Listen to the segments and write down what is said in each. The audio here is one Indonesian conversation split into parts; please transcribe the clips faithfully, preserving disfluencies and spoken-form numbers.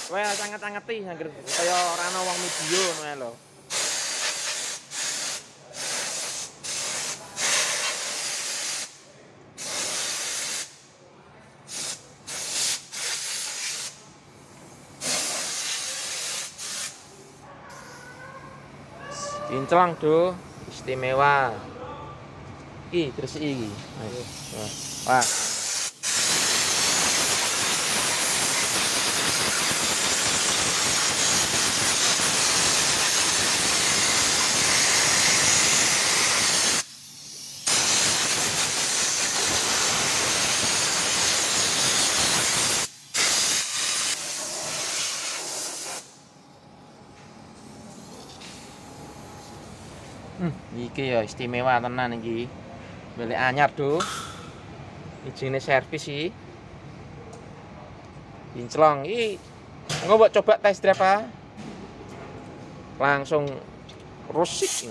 Kowe sanget-sangeti anggere kaya ora ana wong video ngono ae lho. Kinclong do istimewa. Iki gresiki iki. Wah. Hmm, iki ya istimewa tenan iki. Milik anyar do. Ijine servis iki. Kinclong iki. Engko mbok coba test drive ah. Langsung rusik.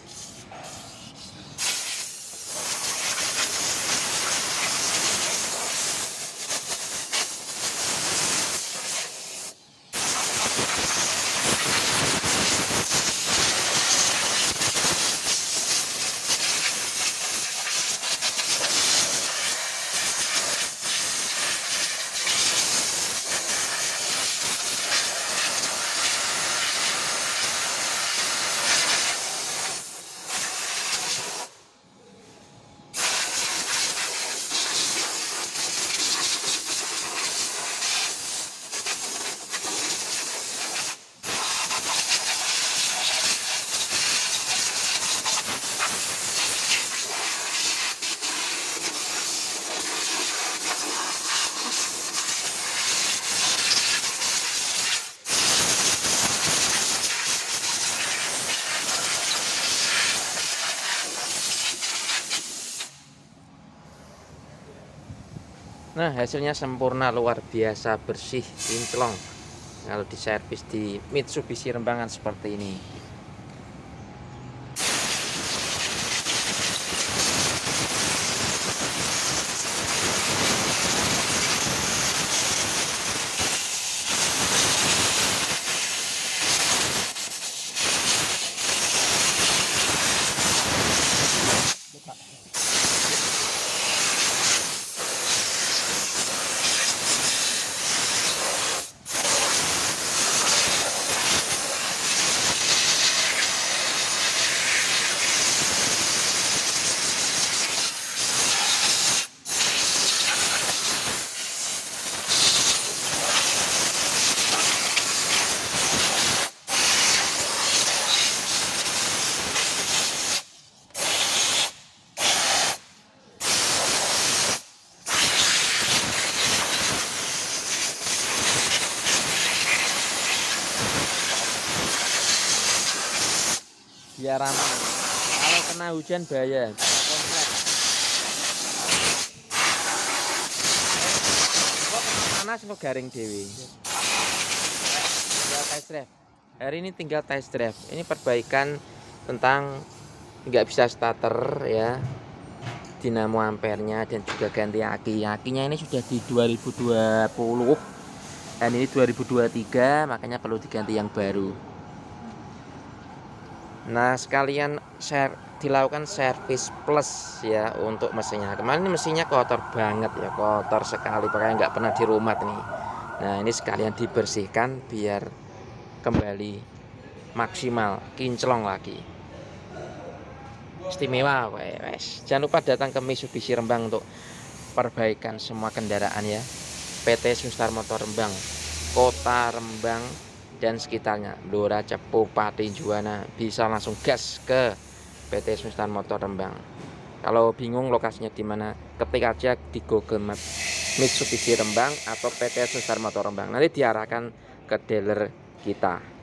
Nah, hasilnya sempurna, luar biasa, bersih, kinclong. Kalau diservis di Mitsubishi Rembangan seperti ini. Biar aman. Kalau kena hujan bahaya. Kok panas kok garing dewi. Tinggal test drive. Hari ini tinggal test drive. Ini perbaikan tentang nggak bisa starter ya, dinamo ampernya, dan juga ganti aki. Akinya ini sudah di dua ribu dua puluh dan ini dua ribu dua puluh tiga, makanya perlu diganti yang baru. Nah, sekalian share, dilakukan servis plus ya untuk mesinnya. Kemarin ini mesinnya kotor banget ya, kotor sekali, pokoknya nggak pernah dirumat nih. Nah, ini sekalian dibersihkan biar kembali maksimal, kinclong lagi. Istimewa, wes. Jangan lupa datang ke Mitsubishi Rembang untuk perbaikan semua kendaraan ya. P T Sunstar Motor Rembang, Kota Rembang dan sekitarnya, Blora, Cepu, Pati, Juwana, bisa langsung gas ke P T Sunstar Motor Rembang. Kalau bingung lokasinya di mana, ketik aja di Google Map Mitsubishi Rembang atau P T Sunstar Motor Rembang. Nanti diarahkan ke dealer kita.